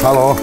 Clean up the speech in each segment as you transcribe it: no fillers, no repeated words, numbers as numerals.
Halo?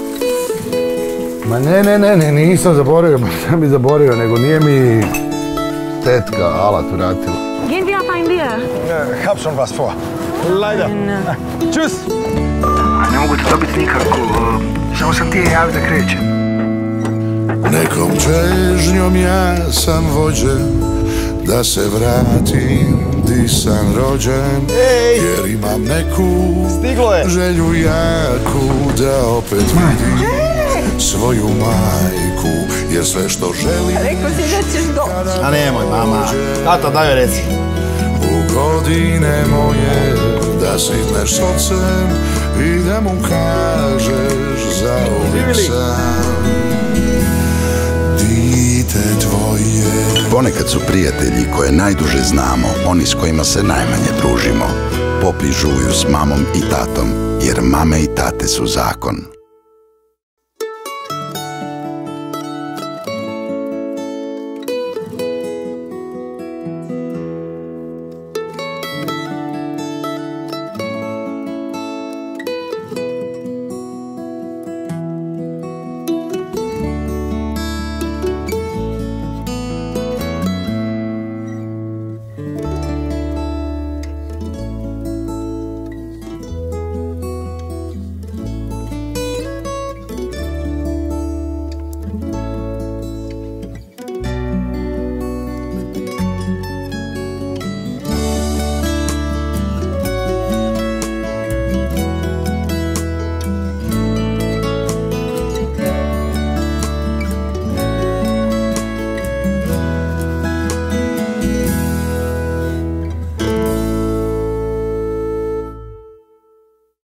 Ma ne, nisam zaboravio, sam mi zaboravio, nego nije mi tetka alat vratila. Gehen wir auf ein Bier? Hab schon was vor. Leider. Tschüss. Ne mogu te dobiti nikako, samo sam ti je javio da krećem. Nekom čežnjom ja sam vođen, da se vratim di sam rođen, jer imam neku želju jaku da opet vidim svoju majku, jer sve što želim. Rekao si da ćeš doći. A nemoj, mama. Tata, daj joj reci. U godine moje da sitneš s ocem i da mu kažeš zauvijek sam dite tvoje. Ponekad su prijatelji koje najduže znamo oni s kojima se najmanje družimo. Popi žuju s mamom i tatom, jer mame i tate su zakon.